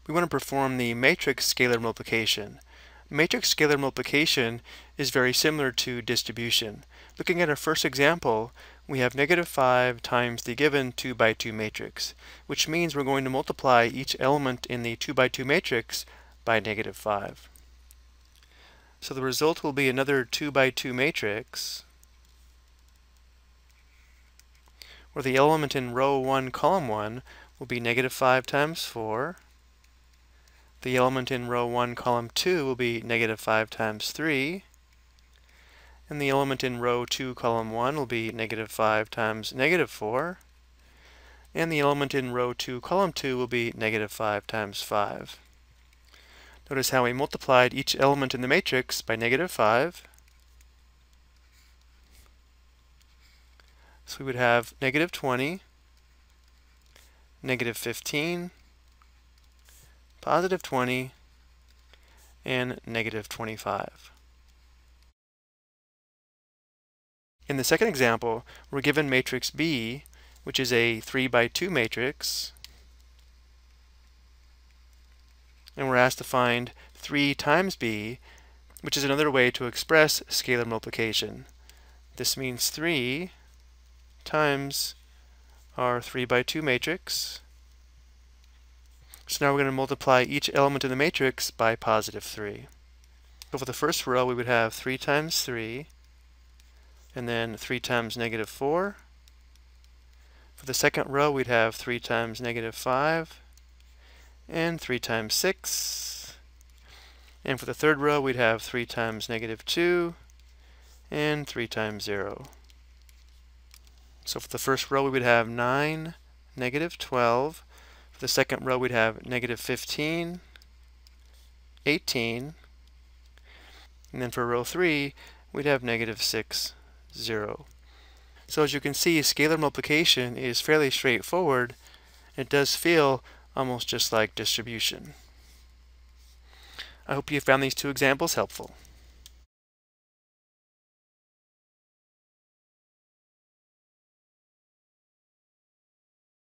we want to perform the matrix scalar multiplication. Matrix scalar multiplication is very similar to distribution. Looking at our first example, we have -5 times the given 2 by 2 matrix, which means we're going to multiply each element in the 2 by 2 matrix by -5. So the result will be another 2 by 2 matrix, where the element in row 1, column 1 will be -5 times 4. The element in row 1, column 2 will be -5 times 3. And the element in row 2, column 1 will be -5 times -4. And the element in row 2, column 2 will be -5 times 5. Notice how we multiplied each element in the matrix by -5. So we would have -20, -15, +20, and -25. In the second example, we're given matrix B, which is a 3 by 2 matrix, and we're asked to find 3 times B, which is another way to express scalar multiplication. This means 3 times our 3 by 2 matrix. So now we're going to multiply each element in the matrix by +3. So for the first row, we would have 3 times 3, and then 3 times -4. For the second row, we'd have 3 times -5, and 3 times 6. And for the third row, we'd have 3 times -2, and 3 times 0. So for the first row, we would have 9, -12. For the second row, we'd have -15, 18. And then for row 3, we'd have -6, 0. So as you can see, scalar multiplication is fairly straightforward. It does feel almost just like distribution. I hope you found these two examples helpful.